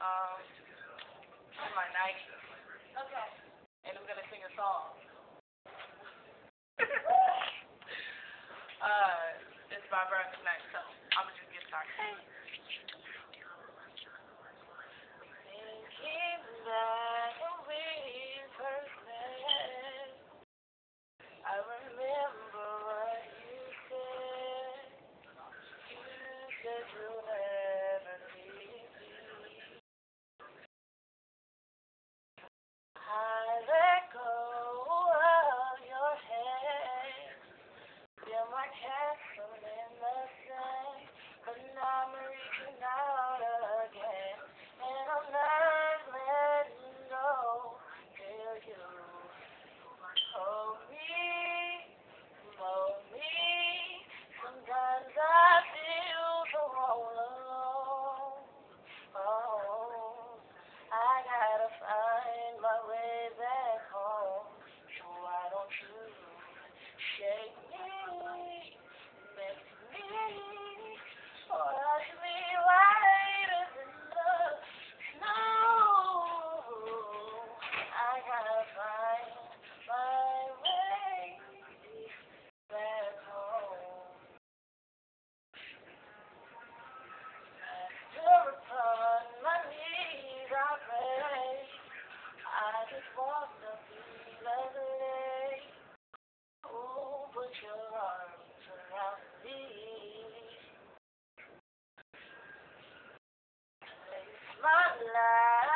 in my 90s. Okay. And I'm gonna sing a song. It's my birthday night, so I'm gonna just get started. Thinking back when we first met, I remember what you said. You said you'll never leave me. I let go of your hand. Feel my castle in the sand, but now I'm reaching out again, and I'm not letting go till you hold me, mold me. Sometimes I feel so all alone. Oh, I gotta find my way back home. So why don't you shake me, make me, wash me whiter than the snow. I gotta find my way back home. Still upon my knees I pray. I just want to be lovely. Oh, put your arms around me. It's my life.